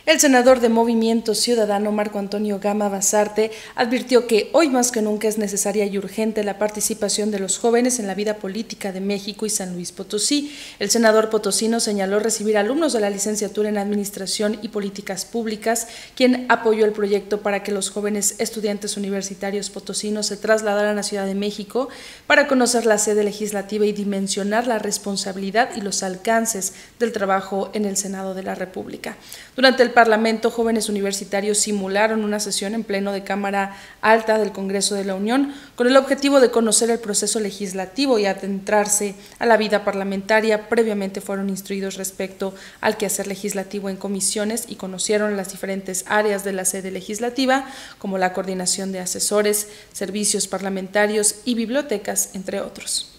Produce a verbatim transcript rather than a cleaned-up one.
El senador de Movimiento Ciudadano, Marco Antonio Gama Bassarte, advirtió que hoy más que nunca es necesaria y urgente la participación de los jóvenes en la vida política de México y San Luis Potosí. El senador potosino señaló recibir alumnos de la licenciatura en Administración y Políticas Públicas, quien apoyó el proyecto para que los jóvenes estudiantes universitarios potosinos se trasladaran a Ciudad de México para conocer la sede legislativa y dimensionar la responsabilidad y los alcances del trabajo en el Senado de la República. Durante el Parlamento, jóvenes universitarios simularon una sesión en pleno de Cámara Alta del Congreso de la Unión con el objetivo de conocer el proceso legislativo y adentrarse a la vida parlamentaria. Previamente fueron instruidos respecto al quehacer legislativo en comisiones y conocieron las diferentes áreas de la sede legislativa, como la coordinación de asesores, servicios parlamentarios y bibliotecas, entre otros.